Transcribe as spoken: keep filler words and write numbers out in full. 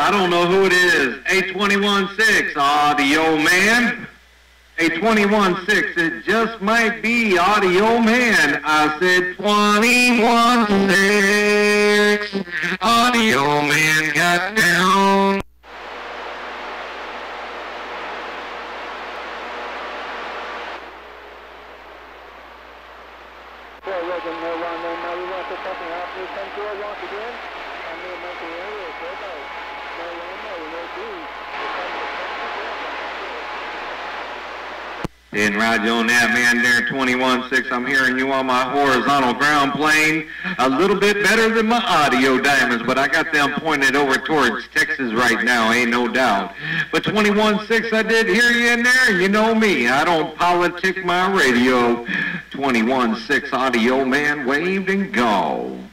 I don't know who it is. A twenty-one six, Audio Man. A twenty-one six, it just might be Audio Man. I said twenty-one six, Audio Man got down. And Roger on that, man, there, twenty-one six, I'm hearing you on my horizontal ground plane. A little bit better than my audio diamonds, but I got them pointed over towards Texas right now, ain't no doubt. But twenty-one six, I did hear you in there. You know me, I don't politic my radio. twenty-one six, Audio Man waved and go.